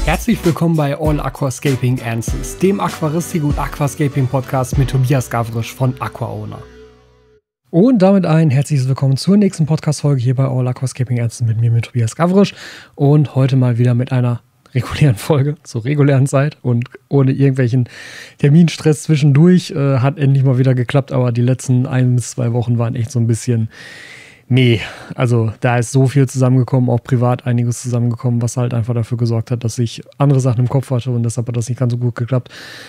Herzlich willkommen bei All Aquascaping Answers, dem Aquaristik- und Aquascaping-Podcast mit Tobias Gavrisch von AquaOwner. Und damit ein herzliches Willkommen zur nächsten Podcast-Folge hier bei All Aquascaping Answers mit mir, mit Tobias Gavrisch. Und heute mal wieder mit einer regulären Folge zur regulären Zeit und ohne irgendwelchen Terminstress zwischendurch. Hat endlich mal wieder geklappt, aber die letzten 1 bis 2 Wochen waren echt so ein bisschen... Nee, also da ist so viel zusammengekommen, auch privat einiges zusammengekommen, was halt einfach dafür gesorgt hat, dass ich andere Sachen im Kopf hatte und deshalb hat das nicht ganz so gut geklappt.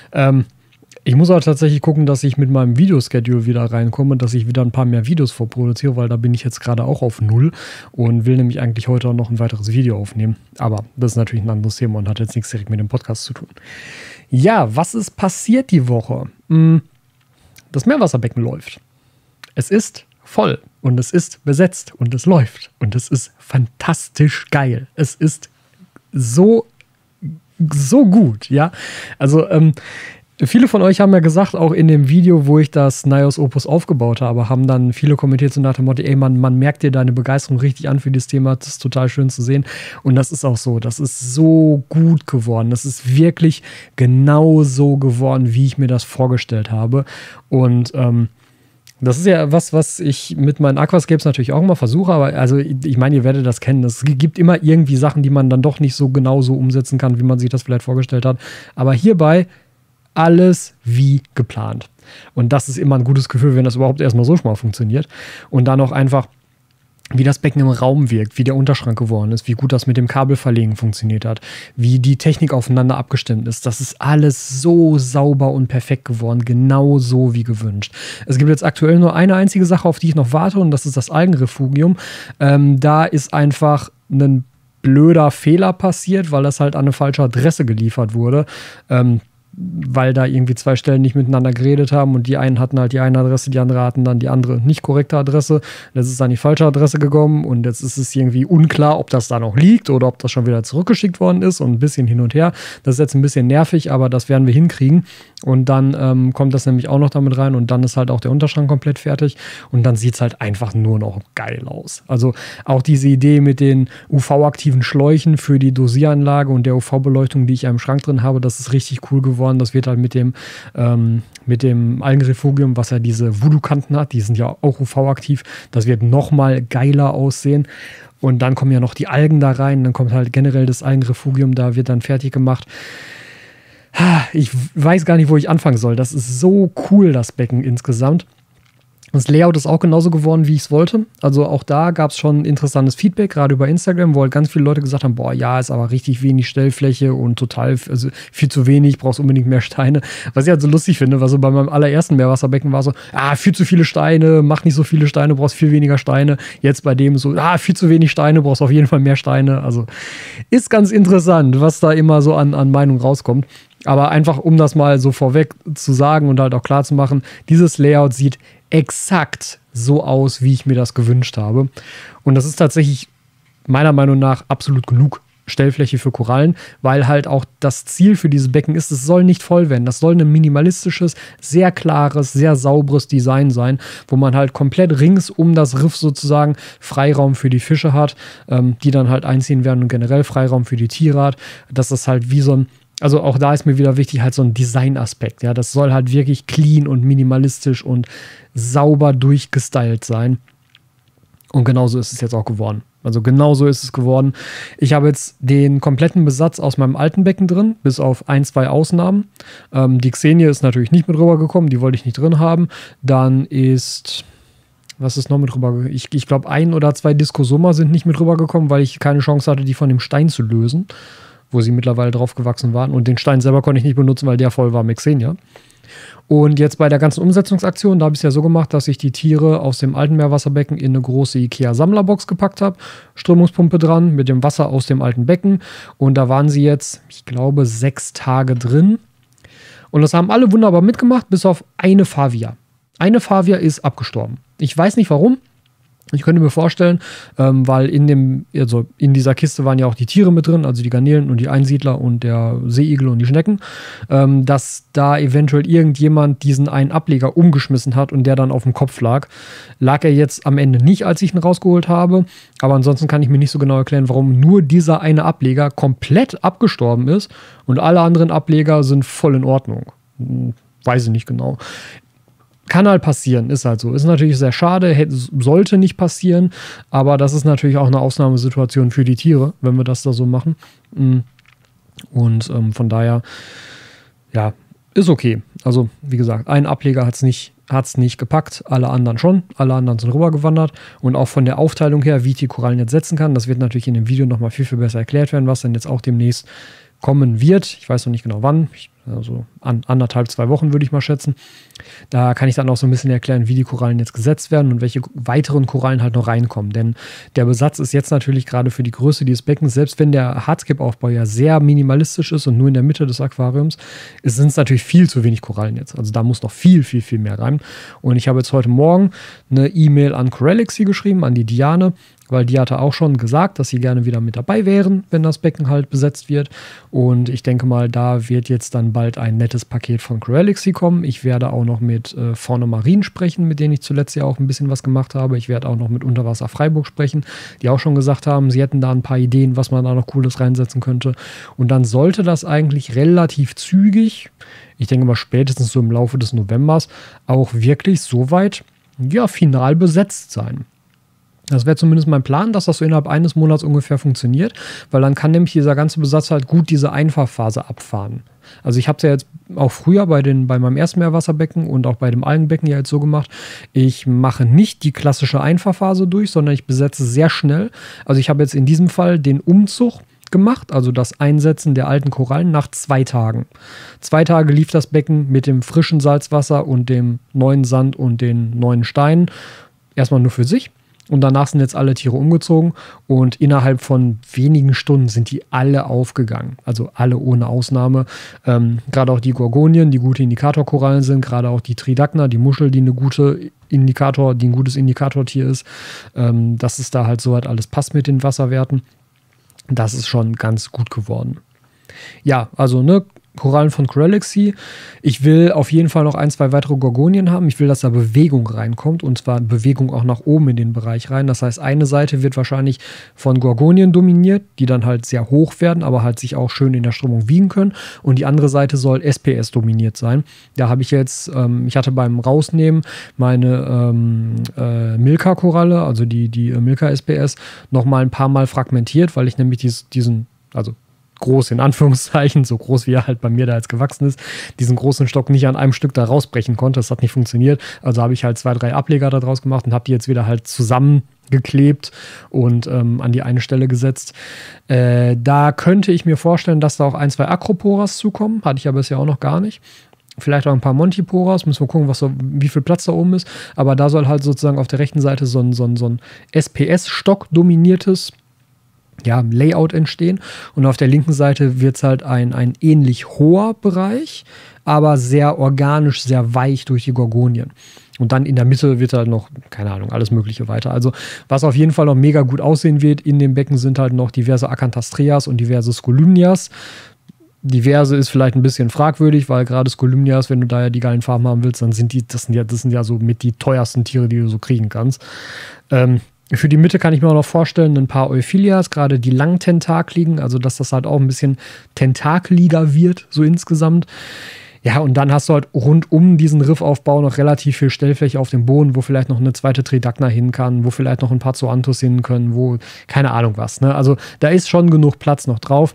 Ich muss auch tatsächlich gucken, dass ich mit meinem Videoschedule wieder reinkomme, dass ich wieder ein paar mehr Videos vorproduziere, weil da bin ich jetzt gerade auch auf 0 und will nämlich eigentlich heute auch noch ein weiteres Video aufnehmen. Aber das ist natürlich ein anderes Thema und hat jetzt nichts direkt mit dem Podcast zu tun. Ja, was ist passiert die Woche? Das Meerwasserbecken läuft. Es ist voll und es ist besetzt und es läuft und es ist fantastisch geil. Es ist so gut, ja. Also viele von euch haben ja gesagt, auch in dem Video, wo ich das Nios Opus aufgebaut habe, haben dann viele kommentiert so nach dem Motto, ey, man merkt dir deine Begeisterung richtig an für dieses Thema, das ist total schön zu sehen und das ist auch so, das ist so gut geworden, das ist wirklich genau so geworden, wie ich mir das vorgestellt habe und das ist ja was ich mit meinen Aquascapes natürlich auch immer versuche, aber also ich meine, ihr werdet das kennen. Es gibt immer irgendwie Sachen, die man dann doch nicht so genau so umsetzen kann, wie man sich das vielleicht vorgestellt hat. Aber hierbei alles wie geplant. Und das ist immer ein gutes Gefühl, wenn das überhaupt erstmal so schon mal funktioniert. Und dann auch einfach, wie das Becken im Raum wirkt, wie der Unterschrank geworden ist, wie gut das mit dem Kabelverlegen funktioniert hat, wie die Technik aufeinander abgestimmt ist. Das ist alles so sauber und perfekt geworden, genau so wie gewünscht. Es gibt jetzt aktuell nur eine einzige Sache, auf die ich noch warte und das ist das Algenrefugium. Da ist einfach ein blöder Fehler passiert, weil das halt an eine falsche Adresse geliefert wurde. Weil da irgendwie 2 Stellen nicht miteinander geredet haben und die einen hatten halt die eine Adresse, die andere hatten dann die andere nicht korrekte Adresse. Das ist an die falsche Adresse gekommen und jetzt ist es irgendwie unklar, ob das da noch liegt oder ob das schon wieder zurückgeschickt worden ist und ein bisschen hin und her. Das ist jetzt ein bisschen nervig, aber das werden wir hinkriegen und dann kommt das nämlich auch noch damit rein und dann ist halt auch der Unterschrank komplett fertig und dann sieht es halt einfach nur noch geil aus. Also auch diese Idee mit den UV-aktiven Schläuchen für die Dosieranlage und der UV-Beleuchtung, die ich ja im Schrank drin habe, das ist richtig cool geworden. Das wird halt mit dem Algenrefugium, was ja diese Voodoo-Kanten hat, die sind ja auch UV-aktiv, das wird nochmal geiler aussehen. Und dann kommen ja noch die Algen da rein, dann kommt halt generell das Algenrefugium, da wird dann fertig gemacht. Ich weiß gar nicht, wo ich anfangen soll. Das ist so cool, das Becken insgesamt. Das Layout ist auch genauso geworden, wie ich es wollte. Also auch da gab es schon interessantes Feedback, gerade über Instagram, wo halt ganz viele Leute gesagt haben, boah, ja, ist aber richtig wenig Stellfläche und total, also viel zu wenig, brauchst unbedingt mehr Steine. Was ich halt so lustig finde, was so bei meinem allerersten Meerwasserbecken war so, viel zu viele Steine, mach nicht so viele Steine, brauchst viel weniger Steine. Jetzt bei dem so, viel zu wenig Steine, brauchst auf jeden Fall mehr Steine. Also ist ganz interessant, was da immer so an Meinung rauskommt. Aber einfach, um das mal so vorweg zu sagen und halt auch klar zu machen, dieses Layout sieht exakt so aus, wie ich mir das gewünscht habe. Und das ist tatsächlich meiner Meinung nach absolut genug Stellfläche für Korallen, weil halt auch das Ziel für dieses Becken ist, es soll nicht voll werden. Das soll ein minimalistisches, sehr klares, sehr sauberes Design sein, wo man halt komplett rings um das Riff sozusagen Freiraum für die Fische hat, die dann halt einziehen werden und generell Freiraum für die Tiere hat. Dass das halt wie so ein Also auch da ist mir wieder wichtig, halt so ein Design-Aspekt. Ja, das soll halt wirklich clean und minimalistisch und sauber durchgestylt sein. Und genauso ist es jetzt auch geworden. Also genauso ist es geworden. Ich habe jetzt den kompletten Besatz aus meinem alten Becken drin, bis auf 1, 2 Ausnahmen. Die Xenie ist natürlich nicht mit rübergekommen, die wollte ich nicht drin haben. Dann ist... Was ist noch mit rübergekommen? Ich glaube, 1 oder 2 Discosoma sind nicht mit rübergekommen, weil ich keine Chance hatte, die von dem Stein zu lösen, wo sie mittlerweile drauf gewachsen waren. Und den Stein selber konnte ich nicht benutzen, weil der voll war mit Xenia. Und jetzt bei der ganzen Umsetzungsaktion, da habe ich es ja so gemacht, dass ich die Tiere aus dem alten Meerwasserbecken in eine große IKEA-Sammlerbox gepackt habe. Strömungspumpe dran mit dem Wasser aus dem alten Becken. Und da waren sie jetzt, ich glaube, 6 Tage drin. Und das haben alle wunderbar mitgemacht, bis auf eine Favia. Eine Favia ist abgestorben. Ich weiß nicht warum. Ich könnte mir vorstellen, weil in dieser Kiste waren ja auch die Tiere mit drin, also die Garnelen und die Einsiedler und der Seeigel und die Schnecken, dass da eventuell irgendjemand diesen einen Ableger umgeschmissen hat und der dann auf dem Kopf lag. Lag er jetzt am Ende nicht, als ich ihn rausgeholt habe, aber ansonsten kann ich mir nicht so genau erklären, warum nur dieser eine Ableger komplett abgestorben ist und alle anderen Ableger sind voll in Ordnung. Weiß ich nicht genau. Kann halt passieren, ist halt so. Ist natürlich sehr schade, sollte nicht passieren, aber das ist natürlich auch eine Ausnahmesituation für die Tiere, wenn wir das da so machen. Und von daher, ja, ist okay. Also, wie gesagt, ein Ableger hat es nicht gepackt, alle anderen schon. Alle anderen sind rübergewandert. Und auch von der Aufteilung her, wie ich die Korallen jetzt setzen kann, das wird natürlich in dem Video nochmal viel, viel besser erklärt werden, was dann jetzt auch demnächst kommen wird. Ich weiß noch nicht genau wann. Also 1,5, 2 Wochen würde ich mal schätzen. Da kann ich dann auch so ein bisschen erklären, wie die Korallen jetzt gesetzt werden und welche weiteren Korallen halt noch reinkommen. Denn der Besatz ist jetzt natürlich gerade für die Größe dieses Beckens, selbst wenn der Hardscape-Aufbau ja sehr minimalistisch ist und nur in der Mitte des Aquariums, sind es natürlich viel zu wenig Korallen jetzt. Also da muss noch viel, viel, viel mehr rein. Und ich habe jetzt heute Morgen eine E-Mail an Coralixy geschrieben, an die Diane, weil die hatte auch schon gesagt, dass sie gerne wieder mit dabei wären, wenn das Becken halt besetzt wird. Und ich denke mal, da wird jetzt dann bald ein nettes Paket von Coralixy kommen. Ich werde auch noch mit Fauna Marin sprechen, mit denen ich zuletzt ja auch ein bisschen was gemacht habe. Ich werde auch noch mit Unterwasser Freiburg sprechen, die auch schon gesagt haben, sie hätten da ein paar Ideen, was man da noch Cooles reinsetzen könnte. Und dann sollte das eigentlich relativ zügig, ich denke mal spätestens so im Laufe des Novembers, auch wirklich soweit, ja, final besetzt sein. Das wäre zumindest mein Plan, dass das so innerhalb eines Monats ungefähr funktioniert, weil dann kann nämlich dieser ganze Besatz halt gut diese Einfahrphase abfahren. Also ich habe es ja jetzt auch früher bei meinem ersten Meerwasserbecken und auch bei dem Algenbecken ja jetzt so gemacht, ich mache nicht die klassische Einfahrphase durch, sondern ich besetze sehr schnell. Also ich habe jetzt in diesem Fall den Umzug gemacht, also das Einsetzen der alten Korallen nach 2 Tagen. 2 Tage lief das Becken mit dem frischen Salzwasser und dem neuen Sand und den neuen Steinen erstmal nur für sich. Und danach sind jetzt alle Tiere umgezogen und innerhalb von wenigen Stunden sind die alle aufgegangen. Also alle ohne Ausnahme. Gerade auch die Gorgonien, die gute Indikatorkorallen sind, gerade auch die Tridacna, die Muschel, die ein gutes Indikatortier ist. Dass es da halt so halt alles passt mit den Wasserwerten. Das ist schon ganz gut geworden. Ja, also Korallen von Coralixy. Ich will auf jeden Fall noch 1, 2 weitere Gorgonien haben. Ich will, dass da Bewegung reinkommt und zwar Bewegung auch nach oben in den Bereich rein. Das heißt, eine Seite wird wahrscheinlich von Gorgonien dominiert, die dann halt sehr hoch werden, aber halt sich auch schön in der Strömung wiegen können. Und die andere Seite soll SPS dominiert sein. Da habe ich jetzt, ich hatte beim Rausnehmen meine Milka-Koralle, also die Milka SPS, nochmal ein paar Mal fragmentiert, weil ich nämlich also groß in Anführungszeichen, so groß wie er halt bei mir da jetzt gewachsen ist, diesen großen Stock nicht an einem Stück da rausbrechen konnte. Das hat nicht funktioniert. Also habe ich halt 2, 3 Ableger da draus gemacht und habe die jetzt wieder halt zusammengeklebt und an die eine Stelle gesetzt. Da könnte ich mir vorstellen, dass da auch 1, 2 Acroporas zukommen. Hatte ich aber bisher auch noch gar nicht. Vielleicht auch ein paar Montiporas, müssen wir gucken, wie viel Platz da oben ist. Aber da soll halt sozusagen auf der rechten Seite so ein SPS-Stock dominiertes Layout entstehen. Und auf der linken Seite wird es halt ein ähnlich hoher Bereich, aber sehr organisch, sehr weich durch die Gorgonien. Und dann in der Mitte wird halt noch, keine Ahnung, alles Mögliche weiter. Also was auf jeden Fall noch mega gut aussehen wird in dem Becken sind halt noch diverse Acanthastreas und diverse Scolymnias. Diverse ist vielleicht ein bisschen fragwürdig, weil gerade Scolymnias, wenn du da ja die geilen Farben haben willst, dann sind das sind ja so mit die teuersten Tiere, die du so kriegen kannst. Für die Mitte kann ich mir auch noch vorstellen, ein paar Euphilias, gerade die langen Tentakligen, also dass das halt auch ein bisschen tentakeliger wird, so insgesamt. Ja, und dann hast du halt rund um diesen Riffaufbau noch relativ viel Stellfläche auf dem Boden, wo vielleicht noch eine zweite Tridacna hin kann, wo vielleicht noch ein paar Zoanthus hin können, wo, keine Ahnung was, ne? Also da ist schon genug Platz noch drauf.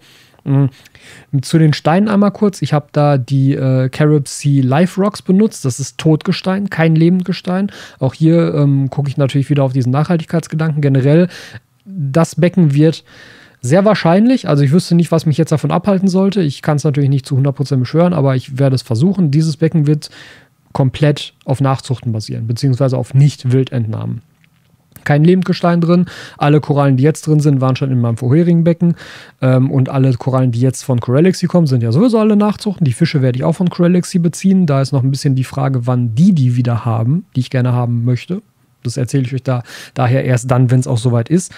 Zu den Steinen einmal kurz. Ich habe da die Carib Sea Life Rocks benutzt. Das ist Totgestein, kein Lebendgestein. Auch hier gucke ich natürlich wieder auf diesen Nachhaltigkeitsgedanken. Generell, das Becken wird sehr wahrscheinlich, also ich wüsste nicht, was mich jetzt davon abhalten sollte. Ich kann es natürlich nicht zu 100% beschwören, aber ich werde es versuchen. Dieses Becken wird komplett auf Nachzuchten basieren, beziehungsweise auf Nicht-Wildentnahmen. Kein Lebendgestein drin. Alle Korallen, die jetzt drin sind, waren schon in meinem vorherigen Becken. Und alle Korallen, die jetzt von Coralixy kommen, sind ja sowieso alle Nachzuchten. Die Fische werde ich auch von Coralixy beziehen. Da ist noch ein bisschen die Frage, wann die wieder haben, die ich gerne haben möchte. Das erzähle ich euch daher erst dann, wenn es auch soweit ist.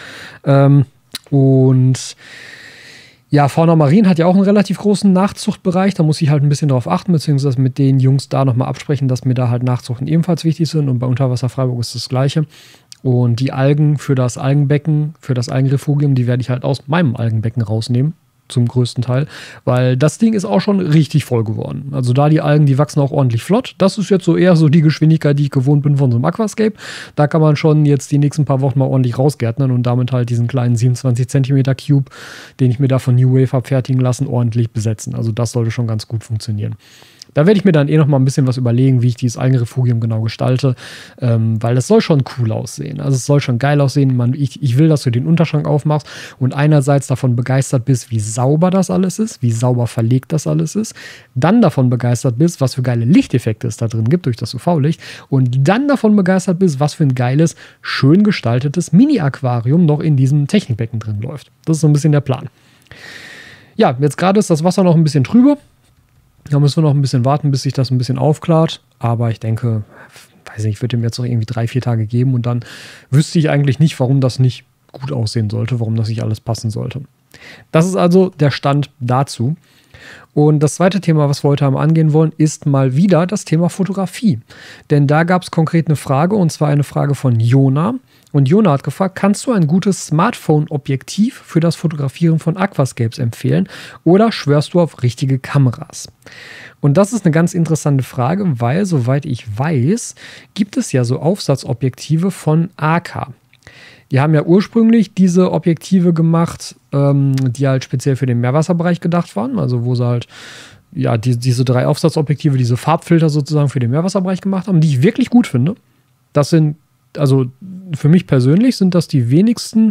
Und ja, Fauna Marin hat ja auch einen relativ großen Nachzuchtbereich. Da muss ich halt ein bisschen drauf achten, beziehungsweise mit den Jungs da nochmal absprechen, dass mir da halt Nachzuchten ebenfalls wichtig sind. Und bei Unterwasser Freiburg ist das Gleiche. Und die Algen für das Algenbecken, für das Algenrefugium, die werde ich halt aus meinem Algenbecken rausnehmen. Zum größten Teil, weil das Ding ist auch schon richtig voll geworden. Also da die Algen, die wachsen auch ordentlich flott. Das ist jetzt so eher so die Geschwindigkeit, die ich gewohnt bin von so einem Aquascape. Da kann man schon jetzt die nächsten paar Wochen mal ordentlich rausgärtnern und damit halt diesen kleinen 27 cm Cube, den ich mir da von New Wave habe fertigen lassen, ordentlich besetzen. Also das sollte schon ganz gut funktionieren. Da werde ich mir dann noch mal ein bisschen was überlegen, wie ich dieses Algenrefugium genau gestalte, weil das soll schon cool aussehen. Also es soll schon geil aussehen. Ich will, dass du den Unterschrank aufmachst und einerseits davon begeistert bist, wie sauber das alles ist, wie sauber verlegt das alles ist, dann davon begeistert bist, was für geile Lichteffekte es da drin gibt durch das UV-Licht und dann davon begeistert bist, was für ein geiles, schön gestaltetes Mini-Aquarium noch in diesem Technikbecken drin läuft. Das ist so ein bisschen der Plan. Ja, jetzt gerade ist das Wasser noch ein bisschen trüber. Da müssen wir noch ein bisschen warten, bis sich das ein bisschen aufklart. Aber ich denke, weiß nicht, ich würde ihm jetzt noch irgendwie 3-4 Tage geben und dann wüsste ich eigentlich nicht, warum das nicht gut aussehen sollte, warum das nicht alles passen sollte. Das ist also der Stand dazu. Und das zweite Thema, was wir heute angehen wollen, ist mal wieder das Thema Fotografie. Denn da gab es konkret eine Frage, und zwar eine Frage von Jona. Und Jona hat gefragt, kannst du ein gutes Smartphone-Objektiv für das Fotografieren von Aquascapes empfehlen oder schwörst du auf richtige Kameras? Und das ist eine ganz interessante Frage, weil, soweit ich weiß, gibt es ja so Aufsatzobjektive von AK. Die haben ja ursprünglich diese Objektive gemacht, die halt speziell für den Meerwasserbereich gedacht waren. Also wo sie halt ja diese 3 Aufsatzobjektive, diese Farbfilter sozusagen für den Meerwasserbereich gemacht haben, die ich wirklich gut finde. Das sind, also für mich persönlich sind das die wenigsten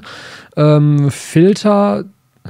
Filter.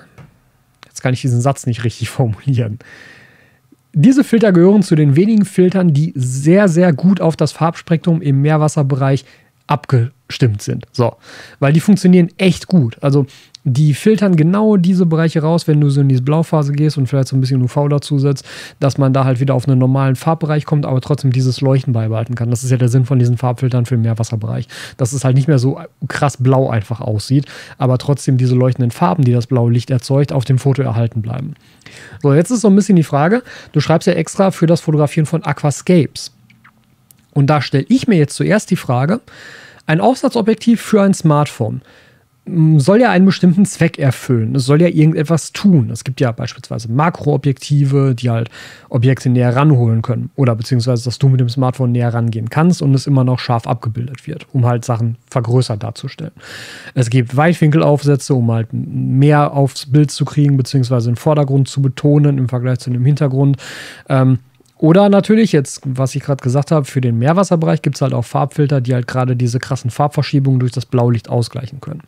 Jetzt kann ich diesen Satz nicht richtig formulieren. Diese Filter gehören zu den wenigen Filtern, die sehr, sehr gut auf das Farbspektrum im Meerwasserbereich abgestimmt sind. So, weil die funktionieren echt gut. Also die filtern genau diese Bereiche raus, wenn du so in diese Blauphase gehst und vielleicht so ein bisschen UV dazu setzt, dass man da halt wieder auf einen normalen Farbbereich kommt, aber trotzdem dieses Leuchten beibehalten kann. Das ist ja der Sinn von diesen Farbfiltern für den Meerwasserbereich. Dass es halt nicht mehr so krass blau einfach aussieht, aber trotzdem diese leuchtenden Farben, die das blaue Licht erzeugt, auf dem Foto erhalten bleiben. So, jetzt ist so ein bisschen die Frage, du schreibst ja extra für das Fotografieren von Aquascapes. Und da stelle ich mir jetzt zuerst die Frage, ein Aufsatzobjektiv für ein Smartphone soll ja einen bestimmten Zweck erfüllen. Es soll ja irgendetwas tun. Es gibt ja beispielsweise Makroobjektive, die halt Objekte näher ranholen können. Oder beziehungsweise, dass du mit dem Smartphone näher rangehen kannst und es immer noch scharf abgebildet wird, um halt Sachen vergrößert darzustellen. Es gibt Weitwinkelaufsätze, um halt mehr aufs Bild zu kriegen, beziehungsweise den Vordergrund zu betonen im Vergleich zu dem Hintergrund. Oder natürlich, jetzt, was ich gerade gesagt habe, für den Meerwasserbereich gibt es halt auch Farbfilter, die halt gerade diese krassen Farbverschiebungen durch das Blaulicht ausgleichen können.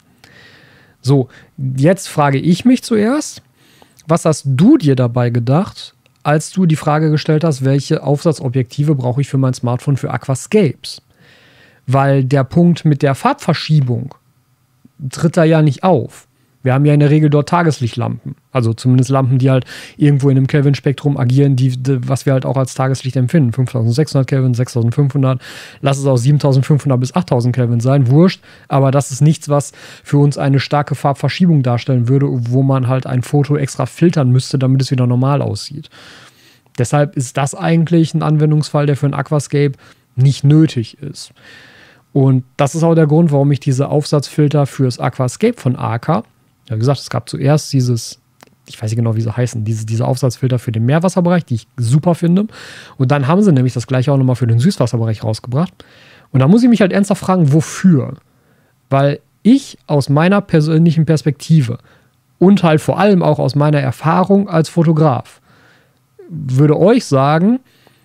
So, jetzt frage ich mich zuerst, was hast du dir dabei gedacht, als du die Frage gestellt hast, welche Aufsatzobjektive brauche ich für mein Smartphone für Aquascapes? Weil der Punkt mit der Farbverschiebung tritt da ja nicht auf. Wir haben ja in der Regel dort Tageslichtlampen. Also zumindest Lampen, die halt irgendwo in einem Kelvin-Spektrum agieren, was wir halt auch als Tageslicht empfinden. 5600 Kelvin, 6500, lass es auch 7500 bis 8000 Kelvin sein, wurscht. Aber das ist nichts, was für uns eine starke Farbverschiebung darstellen würde, wo man halt ein Foto extra filtern müsste, damit es wieder normal aussieht. Deshalb ist das eigentlich ein Anwendungsfall, der für ein Aquascape nicht nötig ist. Und das ist auch der Grund, warum ich diese Aufsatzfilter fürs Aquascape von AK, ja, wie gesagt, es gab zuerst dieses, ich weiß nicht genau, wie sie heißen, diese Aufsatzfilter für den Meerwasserbereich, die ich super finde. Und dann haben sie nämlich das gleiche auch nochmal für den Süßwasserbereich rausgebracht. Und da muss ich mich halt ernsthaft fragen, wofür? Weil ich aus meiner persönlichen Perspektive und halt vor allem auch aus meiner Erfahrung als Fotograf würde euch sagen,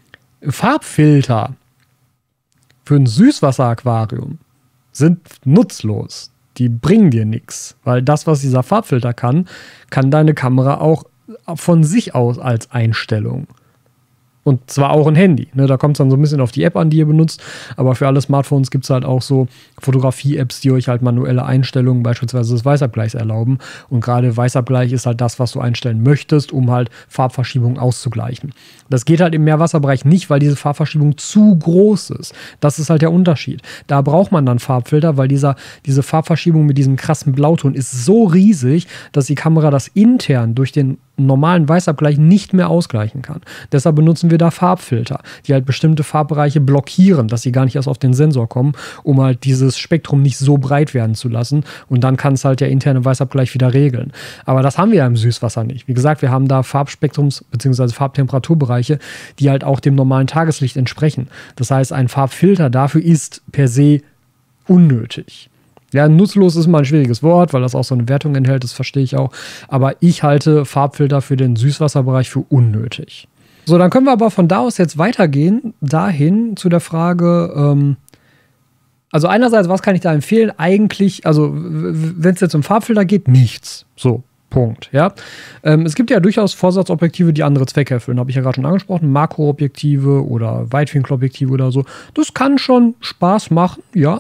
Farbfilter für ein Süßwasseraquarium sind nutzlos. Die bringen dir nichts, weil das, was dieser Farbfilter kann deine Kamera auch von sich aus als Einstellung. Und zwar auch ein Handy. Ne? Da kommt es dann so ein bisschen auf die App an, die ihr benutzt. Aber für alle Smartphones gibt es halt auch so Fotografie-Apps, die euch halt manuelle Einstellungen, beispielsweise des Weißabgleichs erlauben. Und gerade Weißabgleich ist halt das, was du einstellen möchtest, um halt Farbverschiebungen auszugleichen. Das geht halt im Meerwasserbereich nicht, weil diese Farbverschiebung zu groß ist. Das ist halt der Unterschied. Da braucht man dann Farbfilter, weil diese Farbverschiebung mit diesem krassen Blauton ist so riesig, dass die Kamera das intern durch den normalen Weißabgleich nicht mehr ausgleichen kann. Deshalb benutzen wir da Farbfilter, die halt bestimmte Farbbereiche blockieren, dass sie gar nicht erst auf den Sensor kommen, um halt dieses Spektrum nicht so breit werden zu lassen. Und dann kann es halt der interne Weißabgleich wieder regeln. Aber das haben wir ja im Süßwasser nicht. Wie gesagt, wir haben da Farbspektrums- bzw. Farbtemperaturbereiche, die halt auch dem normalen Tageslicht entsprechen. Das heißt, ein Farbfilter dafür ist per se unnötig. Ja, nutzlos ist mal ein schwieriges Wort, weil das auch so eine Wertung enthält, das verstehe ich auch. Aber ich halte Farbfilter für den Süßwasserbereich für unnötig. So, dann können wir aber von da aus jetzt weitergehen, dahin zu der Frage, also einerseits, was kann ich da empfehlen? Eigentlich, also wenn es jetzt um Farbfilter geht, nichts. So, Punkt. Ja? Es gibt ja durchaus Vorsatzobjektive, die andere Zwecke erfüllen. Habe ich ja gerade schon angesprochen. Makroobjektive oder Weitwinkelobjektive oder so. Das kann schon Spaß machen, ja.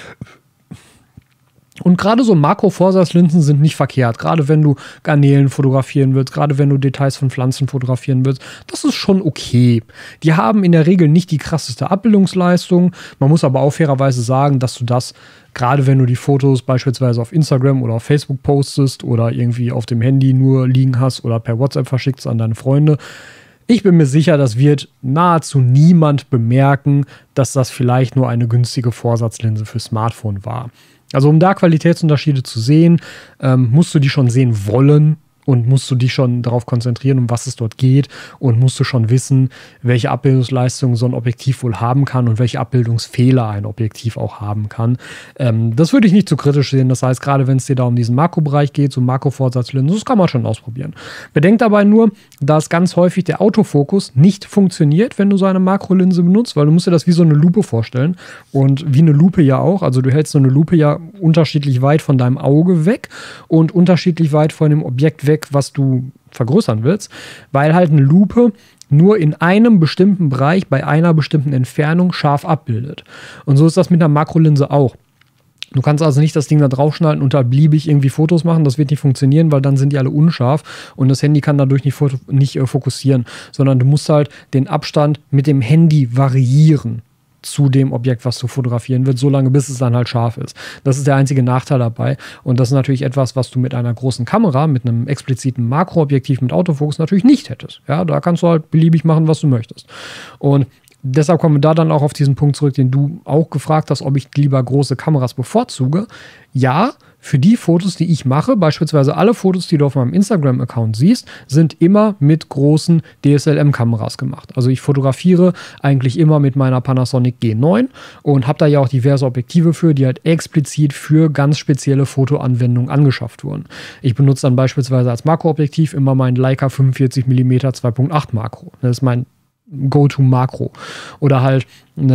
Und gerade so Makro-Vorsatzlinsen sind nicht verkehrt. Gerade wenn du Garnelen fotografieren willst, gerade wenn du Details von Pflanzen fotografieren willst, das ist schon okay. Die haben in der Regel nicht die krasseste Abbildungsleistung. Man muss aber auch fairerweise sagen, dass du das, gerade wenn du die Fotos beispielsweise auf Instagram oder auf Facebook postest oder irgendwie auf dem Handy nur liegen hast oder per WhatsApp verschickst an deine Freunde, ich bin mir sicher, das wird nahezu niemand bemerken, dass das vielleicht nur eine günstige Vorsatzlinse für Smartphone war. Also um da Qualitätsunterschiede zu sehen, musst du die schon sehen wollen und musst du dich schon darauf konzentrieren, um was es dort geht und musst du schon wissen, welche Abbildungsleistung so ein Objektiv wohl haben kann und welche Abbildungsfehler ein Objektiv auch haben kann. Das würde ich nicht zu kritisch sehen. Das heißt, gerade wenn es dir da um diesen Makrobereich geht, so Makrovorsatzlinsen, das kann man schon ausprobieren. Bedenkt dabei nur, dass ganz häufig der Autofokus nicht funktioniert, wenn du so eine Makrolinse benutzt, weil du musst dir das wie so eine Lupe vorstellen und wie eine Lupe ja auch. Also du hältst so eine Lupe ja unterschiedlich weit von deinem Auge weg und unterschiedlich weit von dem Objekt weg, was du vergrößern willst, weil halt eine Lupe nur in einem bestimmten Bereich bei einer bestimmten Entfernung scharf abbildet. Und so ist das mit einer Makrolinse auch. Du kannst also nicht das Ding da draufschneiden und da beliebig irgendwie Fotos machen, das wird nicht funktionieren, weil dann sind die alle unscharf und das Handy kann dadurch nicht fokussieren, sondern du musst halt den Abstand mit dem Handy variieren zu dem Objekt, was du fotografieren willst, solange bis es dann halt scharf ist. Das ist der einzige Nachteil dabei. Und das ist natürlich etwas, was du mit einer großen Kamera, mit einem expliziten Makroobjektiv mit Autofokus natürlich nicht hättest. Ja, da kannst du halt beliebig machen, was du möchtest. Und deshalb kommen wir da dann auch auf diesen Punkt zurück, den du auch gefragt hast, ob ich lieber große Kameras bevorzuge. Ja, für die Fotos, die ich mache, beispielsweise alle Fotos, die du auf meinem Instagram-Account siehst, sind immer mit großen DSLM-Kameras gemacht. Also ich fotografiere eigentlich immer mit meiner Panasonic G9 und habe da ja auch diverse Objektive für, die halt explizit für ganz spezielle Fotoanwendungen angeschafft wurden. Ich benutze dann beispielsweise als Makroobjektiv immer meinen Leica 45mm 2.8 Makro. Das ist mein Go-To-Makro. Oder halt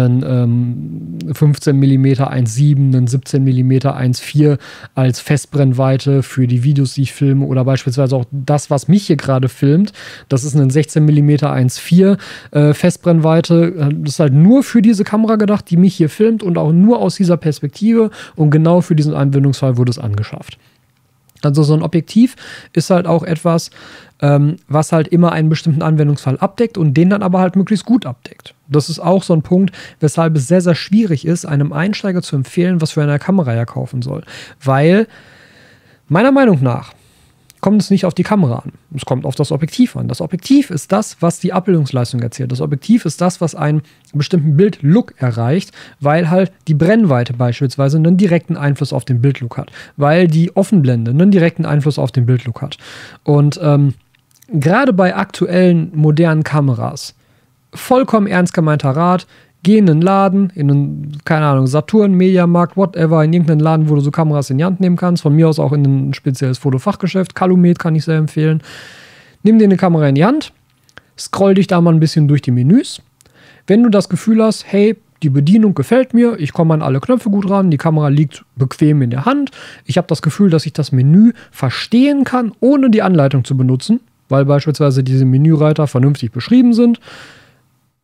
einen 15mm 1.7, einen 17mm 1.4 als Festbrennweite für die Videos, die ich filme. Oder beispielsweise auch das, was mich hier gerade filmt. Das ist ein 16mm 1.4 Festbrennweite. Das ist halt nur für diese Kamera gedacht, die mich hier filmt und auch nur aus dieser Perspektive. Und genau für diesen Anwendungsfall wurde es angeschafft. Also so ein Objektiv ist halt auch etwas, was halt immer einen bestimmten Anwendungsfall abdeckt und den dann aber halt möglichst gut abdeckt. Das ist auch so ein Punkt, weshalb es sehr, sehr schwierig ist, einem Einsteiger zu empfehlen, was für eine Kamera er kaufen soll. Weil meiner Meinung nach kommt es nicht auf die Kamera an. Es kommt auf das Objektiv an. Das Objektiv ist das, was die Abbildungsleistung erzielt. Das Objektiv ist das, was einen bestimmten Bildlook erreicht, weil halt die Brennweite beispielsweise einen direkten Einfluss auf den Bildlook hat. Weil die Offenblende einen direkten Einfluss auf den Bildlook hat. Und gerade bei aktuellen, modernen Kameras, vollkommen ernst gemeinter Rat, geh in einen Laden, in einen, keine Ahnung, Saturn, Mediamarkt, whatever, in irgendeinen Laden, wo du so Kameras in die Hand nehmen kannst. Von mir aus auch in ein spezielles Fotofachgeschäft. Calumet kann ich sehr empfehlen. Nimm dir eine Kamera in die Hand, scroll dich da mal ein bisschen durch die Menüs. Wenn du das Gefühl hast, hey, die Bedienung gefällt mir, ich komme an alle Knöpfe gut ran, die Kamera liegt bequem in der Hand, ich habe das Gefühl, dass ich das Menü verstehen kann, ohne die Anleitung zu benutzen, weil beispielsweise diese Menüreiter vernünftig beschrieben sind,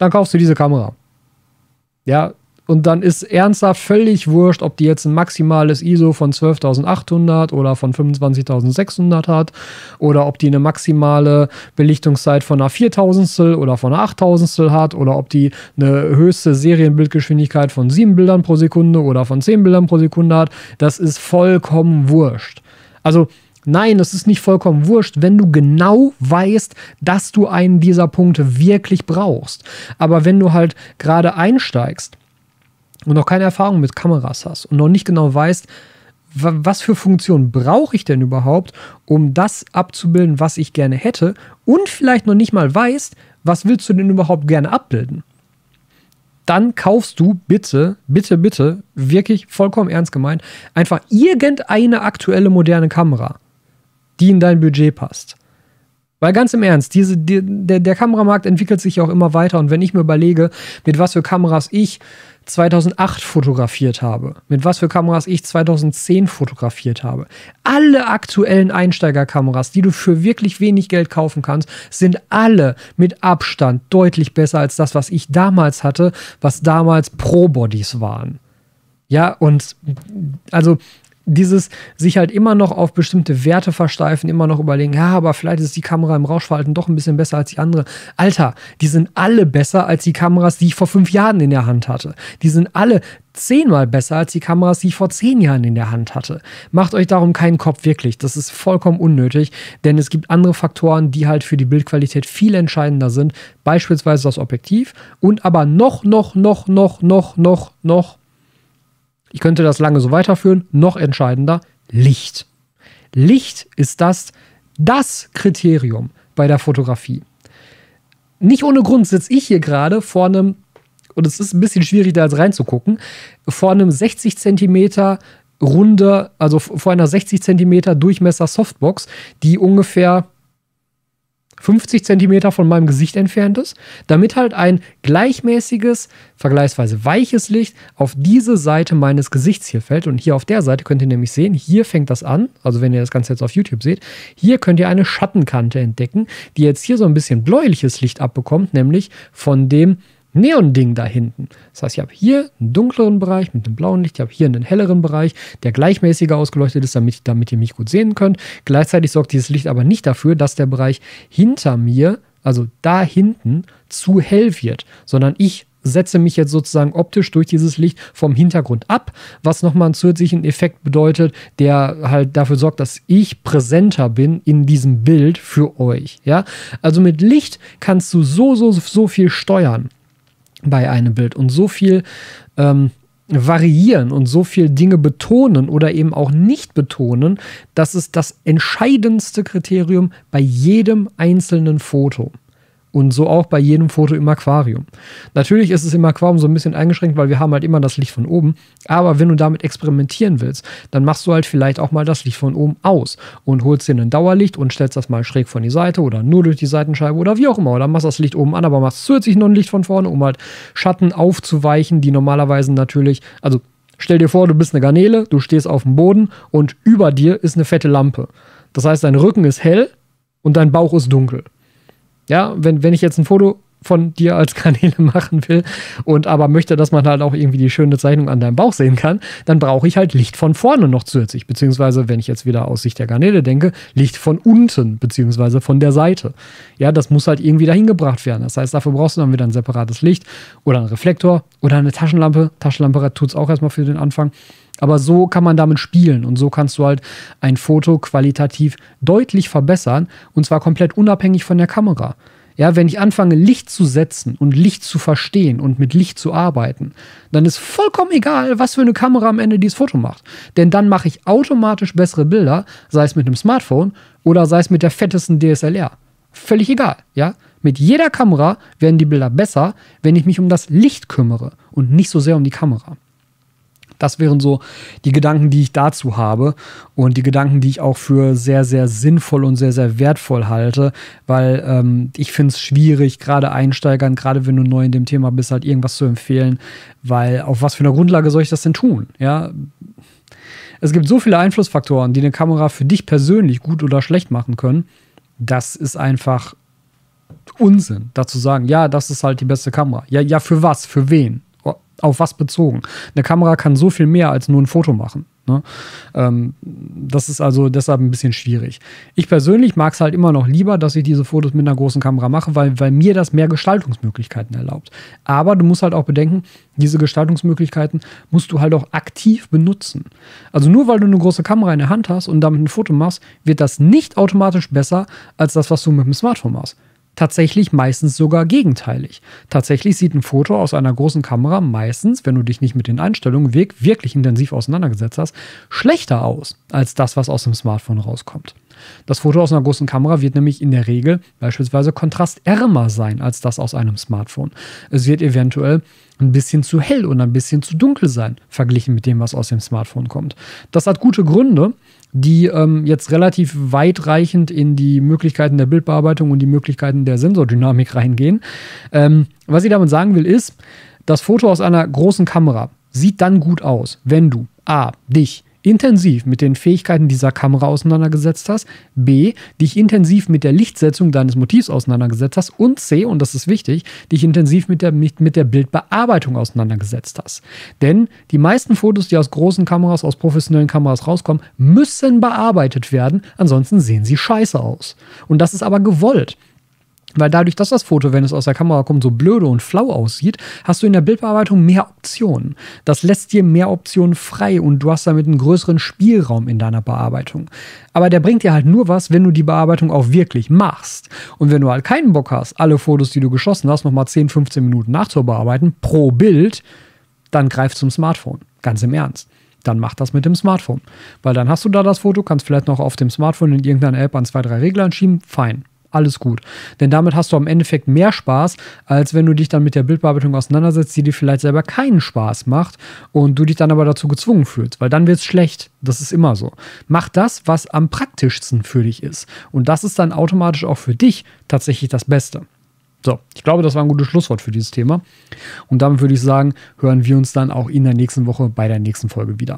dann kaufst du diese Kamera. Ja, und dann ist ernsthaft völlig wurscht, ob die jetzt ein maximales ISO von 12.800 oder von 25.600 hat oder ob die eine maximale Belichtungszeit von einer 4.000stel oder von einer 8.000stel hat oder ob die eine höchste Serienbildgeschwindigkeit von 7 Bildern pro Sekunde oder von 10 Bildern pro Sekunde hat. Das ist vollkommen wurscht. Also nein, es ist nicht vollkommen wurscht, wenn du genau weißt, dass du einen dieser Punkte wirklich brauchst. Aber wenn du halt gerade einsteigst und noch keine Erfahrung mit Kameras hast und noch nicht genau weißt, was für Funktionen brauche ich denn überhaupt, um das abzubilden, was ich gerne hätte, und vielleicht noch nicht mal weißt, was willst du denn überhaupt gerne abbilden, dann kaufst du bitte, bitte, bitte, wirklich vollkommen ernst gemeint, einfach irgendeine aktuelle moderne Kamera, die in dein Budget passt. Weil ganz im Ernst, der Kameramarkt entwickelt sich ja auch immer weiter, und wenn ich mir überlege, mit was für Kameras ich 2008 fotografiert habe, mit was für Kameras ich 2010 fotografiert habe, alle aktuellen Einsteigerkameras, die du für wirklich wenig Geld kaufen kannst, sind alle mit Abstand deutlich besser als das, was ich damals hatte, was damals Pro-Bodies waren. Ja, und also dieses sich halt immer noch auf bestimmte Werte versteifen, immer noch überlegen, ja, aber vielleicht ist die Kamera im Rauschverhalten doch ein bisschen besser als die andere. Alter, die sind alle besser als die Kameras, die ich vor 5 Jahren in der Hand hatte. Die sind alle 10-mal besser als die Kameras, die ich vor 10 Jahren in der Hand hatte. Macht euch darum keinen Kopf, wirklich. Das ist vollkommen unnötig, denn es gibt andere Faktoren, die halt für die Bildqualität viel entscheidender sind. Beispielsweise das Objektiv und aber noch, ich könnte das lange so weiterführen, noch entscheidender, Licht. Licht ist das Kriterium bei der Fotografie. Nicht ohne Grund sitze ich hier gerade vor einem, und es ist ein bisschen schwierig, da jetzt reinzugucken, vor einem 60 cm runde, also vor einer 60 cm Durchmesser Softbox, die ungefähr 50 cm von meinem Gesicht entfernt ist, damit halt ein gleichmäßiges, vergleichsweise weiches Licht auf diese Seite meines Gesichts hier fällt. Und hier auf der Seite könnt ihr nämlich sehen, hier fängt das an, also wenn ihr das Ganze jetzt auf YouTube seht, hier könnt ihr eine Schattenkante entdecken, die jetzt hier so ein bisschen bläuliches Licht abbekommt, nämlich von dem Neon-Ding da hinten. Das heißt, ich habe hier einen dunkleren Bereich mit einem blauen Licht, ich habe hier einen helleren Bereich, der gleichmäßiger ausgeleuchtet ist, damit ihr mich gut sehen könnt. Gleichzeitig sorgt dieses Licht aber nicht dafür, dass der Bereich hinter mir, also da hinten, zu hell wird, sondern ich setze mich jetzt sozusagen optisch durch dieses Licht vom Hintergrund ab, was nochmal einen zusätzlichen Effekt bedeutet, der halt dafür sorgt, dass ich präsenter bin in diesem Bild für euch. Ja? Also mit Licht kannst du so viel steuern bei einem Bild und so viel variieren und so viel Dinge betonen oder eben auch nicht betonen, das ist das entscheidendste Kriterium bei jedem einzelnen Foto. Und so auch bei jedem Foto im Aquarium. Natürlich ist es im Aquarium so ein bisschen eingeschränkt, weil wir haben halt immer das Licht von oben. Aber wenn du damit experimentieren willst, dann machst du halt vielleicht auch mal das Licht von oben aus und holst dir ein Dauerlicht und stellst das mal schräg von die Seite oder nur durch die Seitenscheibe oder wie auch immer. Oder machst das Licht oben an, aber machst zusätzlich noch ein Licht von vorne, um halt Schatten aufzuweichen, die normalerweise natürlich, also stell dir vor, du bist eine Garnele, du stehst auf dem Boden und über dir ist eine fette Lampe. Das heißt, dein Rücken ist hell und dein Bauch ist dunkel. Ja, wenn ich jetzt ein Foto von dir als Kanäle machen will und aber möchte, dass man halt auch irgendwie die schöne Zeichnung an deinem Bauch sehen kann, dann brauche ich halt Licht von vorne noch zusätzlich, beziehungsweise, wenn ich jetzt wieder aus Sicht der Garnele denke, Licht von unten, beziehungsweise von der Seite. Ja, das muss halt irgendwie dahin gebracht werden. Das heißt, dafür brauchst du dann wieder ein separates Licht oder einen Reflektor oder eine Taschenlampe. Taschenlampe tut es auch erstmal für den Anfang. Aber so kann man damit spielen und so kannst du halt ein Foto qualitativ deutlich verbessern und zwar komplett unabhängig von der Kamera. Ja, wenn ich anfange, Licht zu setzen und Licht zu verstehen und mit Licht zu arbeiten, dann ist vollkommen egal, was für eine Kamera am Ende dieses Foto macht. Denn dann mache ich automatisch bessere Bilder, sei es mit einem Smartphone oder sei es mit der fettesten DSLR. Völlig egal, ja. Mit jeder Kamera werden die Bilder besser, wenn ich mich um das Licht kümmere und nicht so sehr um die Kamera. Das wären so die Gedanken, die ich dazu habe und die Gedanken, die ich auch für sehr, sehr sinnvoll und sehr, sehr wertvoll halte, weil ich finde es schwierig, gerade Einsteigern, gerade wenn du neu in dem Thema bist, halt irgendwas zu empfehlen, weil auf was für einer Grundlage soll ich das denn tun? Ja? Es gibt so viele Einflussfaktoren, die eine Kamera für dich persönlich gut oder schlecht machen können. Das ist einfach Unsinn, dazu sagen, ja, das ist halt die beste Kamera. Ja, für was? Für wen? Auf was bezogen? Eine Kamera kann so viel mehr als nur ein Foto machen. Ne? Das ist also deshalb ein bisschen schwierig. Ich persönlich mag es halt immer noch lieber, dass ich diese Fotos mit einer großen Kamera mache, weil mir das mehr Gestaltungsmöglichkeiten erlaubt. Aber du musst halt auch bedenken, diese Gestaltungsmöglichkeiten musst du halt auch aktiv benutzen. Also nur weil du eine große Kamera in der Hand hast und damit ein Foto machst, wird das nicht automatisch besser als das, was du mit dem Smartphone machst. Tatsächlich meistens sogar gegenteilig. Tatsächlich sieht ein Foto aus einer großen Kamera meistens, wenn du dich nicht mit den Einstellungen wirklich intensiv auseinandergesetzt hast, schlechter aus als das, was aus dem Smartphone rauskommt. Das Foto aus einer großen Kamera wird nämlich in der Regel beispielsweise kontrastärmer sein als das aus einem Smartphone. Es wird eventuell ein bisschen zu hell und ein bisschen zu dunkel sein, verglichen mit dem, was aus dem Smartphone kommt. Das hat gute Gründe, die jetzt relativ weitreichend in die Möglichkeiten der Bildbearbeitung und die Möglichkeiten der Sensordynamik reingehen. Was ich damit sagen will, ist, das Foto aus einer großen Kamera sieht dann gut aus, wenn du dich intensiv mit den Fähigkeiten dieser Kamera auseinandergesetzt hast, b, dich intensiv mit der Lichtsetzung deines Motivs auseinandergesetzt hast und c, und das ist wichtig, dich intensiv mit der Bildbearbeitung auseinandergesetzt hast. Denn die meisten Fotos, die aus großen Kameras, aus professionellen Kameras rauskommen, müssen bearbeitet werden, ansonsten sehen sie scheiße aus. Und das ist aber gewollt. Weil dadurch, dass das Foto, wenn es aus der Kamera kommt, so blöde und flau aussieht, hast du in der Bildbearbeitung mehr Optionen. Das lässt dir mehr Optionen frei und du hast damit einen größeren Spielraum in deiner Bearbeitung. Aber der bringt dir halt nur was, wenn du die Bearbeitung auch wirklich machst. Und wenn du halt keinen Bock hast, alle Fotos, die du geschossen hast, nochmal 10, 15 Minuten nachzubearbeiten, pro Bild, dann greif zum Smartphone. Ganz im Ernst. Dann mach das mit dem Smartphone. Weil dann hast du da das Foto, kannst vielleicht noch auf dem Smartphone in irgendeiner App an 2, 3 Reglern schieben, fein. Alles gut. Denn damit hast du am Endeffekt mehr Spaß, als wenn du dich dann mit der Bildbearbeitung auseinandersetzt, die dir vielleicht selber keinen Spaß macht und du dich dann aber dazu gezwungen fühlst, weil dann wird es schlecht. Das ist immer so. Mach das, was am praktischsten für dich ist. Und das ist dann automatisch auch für dich tatsächlich das Beste. So, ich glaube, das war ein gutes Schlusswort für dieses Thema. Und damit würde ich sagen, hören wir uns dann auch in der nächsten Woche bei der nächsten Folge wieder.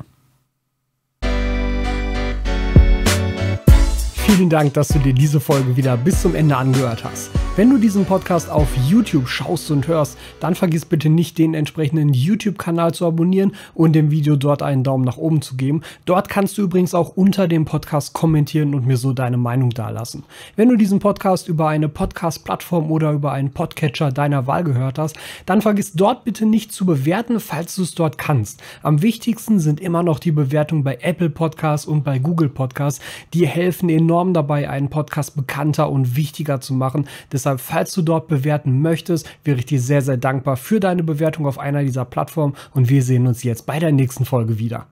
Vielen Dank, dass du dir diese Folge wieder bis zum Ende angehört hast. Wenn du diesen Podcast auf YouTube schaust und hörst, dann vergiss bitte nicht, den entsprechenden YouTube-Kanal zu abonnieren und dem Video dort einen Daumen nach oben zu geben. Dort kannst du übrigens auch unter dem Podcast kommentieren und mir so deine Meinung dalassen. Wenn du diesen Podcast über eine Podcast-Plattform oder über einen Podcatcher deiner Wahl gehört hast, dann vergiss dort bitte nicht zu bewerten, falls du es dort kannst. Am wichtigsten sind immer noch die Bewertungen bei Apple Podcasts und bei Google Podcasts. Die helfen enorm dabei, einen Podcast bekannter und wichtiger zu machen. Deshalb, falls du dort bewerten möchtest, wäre ich dir sehr, sehr dankbar für deine Bewertung auf einer dieser Plattformen und wir sehen uns jetzt bei der nächsten Folge wieder.